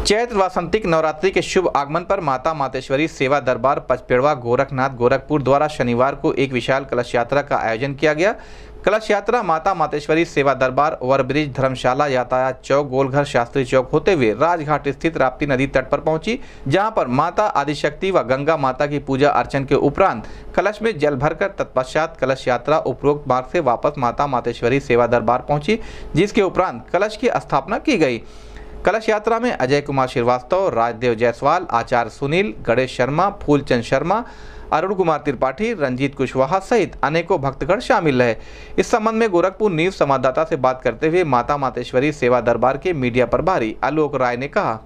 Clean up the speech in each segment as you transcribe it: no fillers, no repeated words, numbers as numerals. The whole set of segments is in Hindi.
चैत्र वासंतिक नवरात्रि के शुभ आगमन पर माता मातेश्वरी सेवा दरबार पचपेड़वा गोरखनाथ गोरखपुर द्वारा शनिवार को एक विशाल कलश यात्रा का आयोजन किया गया। कलश यात्रा माता मातेश्वरी सेवा दरबार ओवरब्रिज धर्मशाला यातायात चौक गोलघर शास्त्री चौक होते हुए राजघाट स्थित राप्ती नदी तट पर पहुंची, जहां पर माता आदिशक्ति व गंगा माता की पूजा अर्चन के उपरांत कलश में जल भरकर तत्पश्चात कलश यात्रा उपरोक्त मार्ग से वापस माता मातेश्वरी सेवा दरबार पहुंची, जिसके उपरांत कलश की स्थापना की गई। कलश यात्रा में अजय कुमार श्रीवास्तव, राजदेव जायसवाल, आचार्य सुनील, गणेश शर्मा, फूलचंद शर्मा, अरुण कुमार त्रिपाठी, रंजीत कुशवाहा सहित अनेकों भक्तगण शामिल रहे। इस संबंध में गोरखपुर न्यूज संवाददाता से बात करते हुए माता मातेश्वरी सेवा दरबार के मीडिया प्रभारी आलोक राय ने कहा।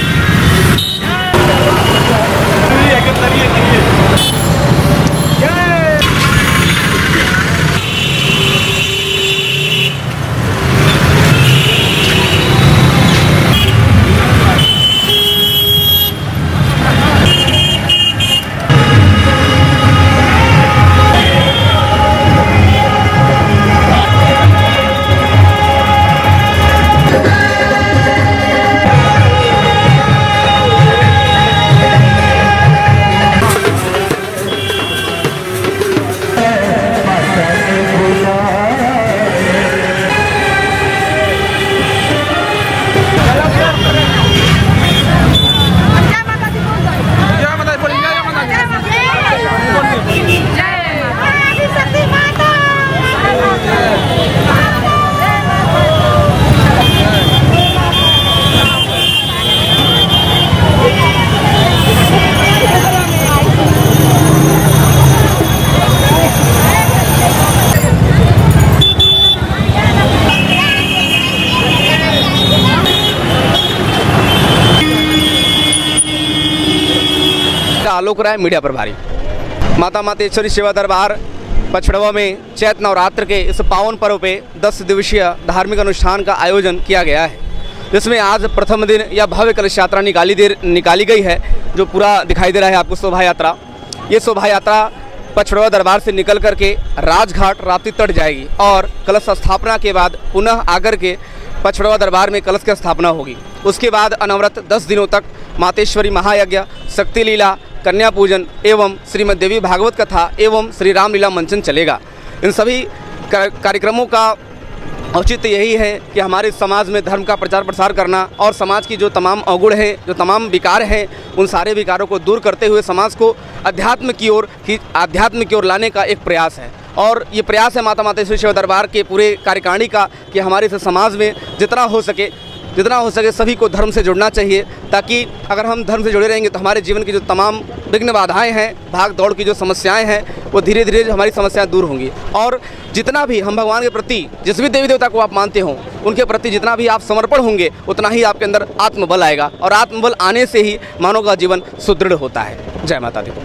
आलोक राय, मीडिया प्रभारी। माता मातेश्वरी सेवा दरबार पचपेड़वा में चैत्र नवरात्र के इस पावन पर्व पे 10 दिवसीय धार्मिक अनुष्ठान का आयोजन किया गया है, जिसमें आज प्रथम दिन यह भव्य कलश यात्रा निकाली गई है, जो पूरा दिखाई दे रहा है आपको शोभा यात्रा। ये शोभा यात्रा पचपेड़वा दरबार से निकल करके राजघाट राप्ती तट जाएगी और कलश स्थापना के बाद पुनः आकर के पचपेड़वा दरबार में कलश की स्थापना होगी। उसके बाद अनवरत 10 दिनों तक मातेश्वरी महायज्ञ, शक्ति लीला, कन्या पूजन एवं श्रीमद् देवी भागवत कथा एवं श्री राम लीला मंचन चलेगा। इन सभी कार्यक्रमों का औचित्य यही है कि हमारे समाज में धर्म का प्रचार प्रसार करना और समाज की जो तमाम अवगुण हैं, जो तमाम विकार हैं, उन सारे विकारों को दूर करते हुए समाज को अध्यात्म की ओर लाने का एक प्रयास है। और ये प्रयास है माता मातेश्वरी सेवा दरबार के पूरे कार्यकारिणी का कि हमारे इस समाज में जितना हो सके सभी को धर्म से जुड़ना चाहिए, ताकि अगर हम धर्म से जुड़े रहेंगे तो हमारे जीवन की जो तमाम विघ्न बाधाएं हैं, भाग दौड़ की जो समस्याएं हैं, वो धीरे धीरे हमारी समस्याएं दूर होंगी। और जितना भी हम भगवान के प्रति, जिस भी देवी देवता को आप मानते हो, उनके प्रति जितना भी आप समर्पण होंगे, उतना ही आपके अंदर आत्मबल आएगा और आत्मबल आने से ही मानव का जीवन सुदृढ़ होता है। जय माता दी।